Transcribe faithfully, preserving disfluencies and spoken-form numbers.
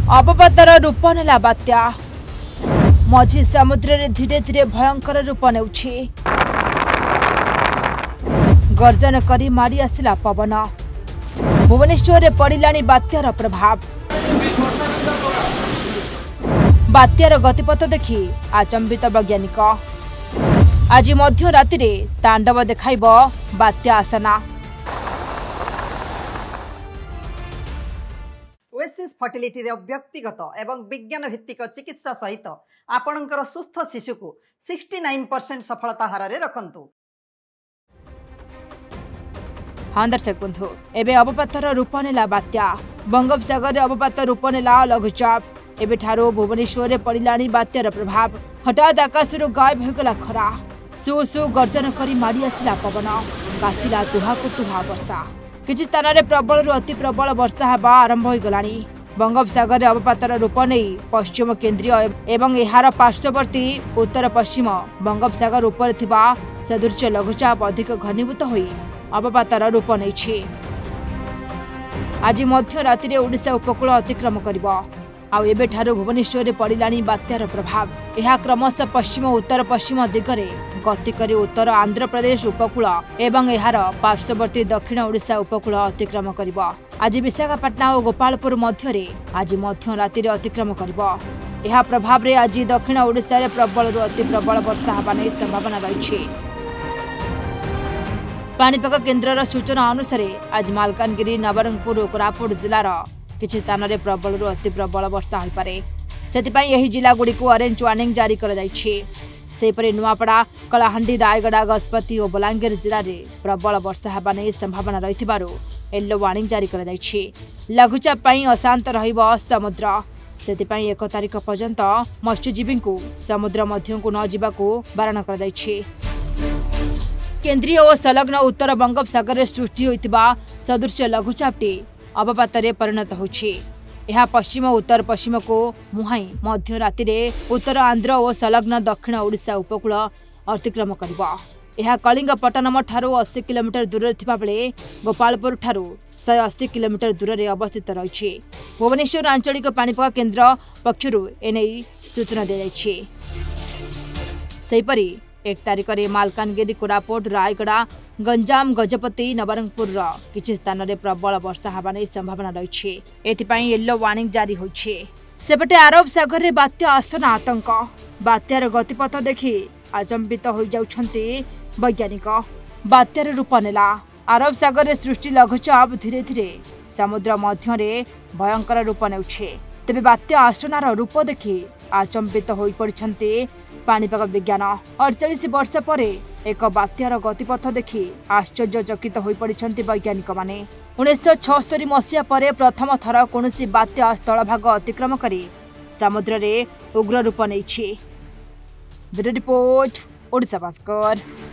अवपातर रूप नेला बात्या मझी समुद्र रे धीरे धीरे भयंकर रूप नेउछि। गर्जन करी माड़ी आसिला पवन। भुवनेश्वर रे पड़िलानी बात्यार प्रभाव। बात्यार गतिपथ देखि आचंबित वैज्ञानिक। आज मध्य राति रे तांडव देखाइब बात्या आसना। ओएसिस फर्टिलिटी रे व्यक्तिगत एवं विज्ञान भित्तिक चिकित्सा सहित आपणकर सुस्थ शिशु को उनहत्तर परसेंट सफलता हार रे रखंतु। हाँ दर्शक बंधु, एबे अवपातर रूप नेला बात्या। बंगोपसागर रे अवपात रूप नेला लघुचाप। एबे ठारो भुवनेश्वर रे पड़िलानी बात्यार प्रभाव। हठात आकाशरू गायब होगला खरा। सु सु गर्जन करी माड़ी आसिला पवन। काचिला तुहा को तुहा वर्षा। किछि स्थान रे प्रबल रु अति प्रबल वर्षा हेबा आरंभ हो गलानी। बंगोपसागर रे अवपातर रूप नहीं पश्चिम केंद्रीय एवं एहार पार्श्ववर्ती उत्तर पश्चिम बंगोपसागर उपर थिबा सदृश्य लघुचाप अधिक घनीभूत होई अवपातर रूप नहीं। आज मध्य राति रे ओडिशा उपकूल अतिक्रम करिबो। आउ एबे ठारो भुवनेश्वर रे पड़िलानी बात्यार प्रभाव। यह क्रमशः पश्चिम उत्तर पश्चिम दिगरे गति करी उत्तर आंध्र प्रदेश उपकूल एवं एहार पार्श्ववर्ती दक्षिण ओडिशा उपकूल अतिक्रम करिबो। आज विशाखापट्टनम और गोपालपुर मध्य रे आज मध्य राति रे अतिक्रम करिबो। यह प्रभाव रे आज दक्षिण ओडिशा रे प्रबल रु अति प्रबल वर्षा हेबा नै संभावना रहिछि। पाणीपाग केन्द्रर सूचना अनुसार आज मालकानगिरी नवरंगपुर और कोरापुट जिलार किछि स्थान रे प्रबल रु अति प्रबल वर्षा होई पारे। सेतिपई एही जिला गुडी को ऑरेंज वार्निंग जारी कर जायछि। सेपरि नुआपड़ा, कलाहांडी, रायगड़ा, गजपति और बलांगीर जिला रे प्रबल वर्षा हेबा नै संभावना रहिथिबारु येलो वार्निंग जारी कर जायछि। लघुचाप पई अशांत रहिबो समुद्र। सेतिपई एक तारिख पर्यंत मत्स्यजीवी को समुद्र मध्य को न जिबाकू बारण कर जायछि। केंद्रीय और संलग्न उत्तर बंगोपसागर रे सृष्टि होइतिबा सदृश्य लघुचापटी अवपातरे परिणत होछि। यह पश्चिम उत्तर पश्चिम को मुहाई मध्य राति रे उत्तर आंध्र और संलग्न दक्षिण ओडिशा उपकूल अतिक्रम करिबो। यह कलिंगपट्टनम ठारू अस्सी किलोमीटर दूर थिबा बेले गोपालपुर ठारू एक सौ अस्सी किलोमीटर दूर रे अवस्थित रहिछि। भुवनेश्वर आंचलिक पाणीपाग केन्द्र पक्षरु एनै सूचना दिया जायछि। सेहिपरि एक तारिख रे मालकानगिरी, कोरापुट, रायगड़ा, गंजाम, गजपति, नवरंगपुर किछि स्थान रे प्रबल वर्षा हेबा नै संभावना रहिछि। एथिपई येलो वार्निंग जारी होछि। सेपटे अरब सागर रे बात्या आसना आतंक। बात्यार गतिपथ देखि आचंबित हो जाउछन्ति वैज्ञानिक। बात्यार रूप नेला अरब सागर रे सृष्टि लघुचाप धीरे धीरे समुद्र मध्य रे भयंकर रूप नेउछि। तेबे बात्या आसनार रूप देखि आचंबित होई पड़छन्ति पाणीपाग विज्ञान। अड़चाश वर्ष पर एक बात्यार गतिपथ देखि आश्चर्यचकित होई पड़छन्ति वैज्ञानिक माने। उन्नीस छस्तरी मसीहा पर प्रथम थर कौनसी बात्या स्थलभाग अतिक्रम करी समुद्र रे उग्र रूप नेछि। Bureau report, Odisha Bhaskar.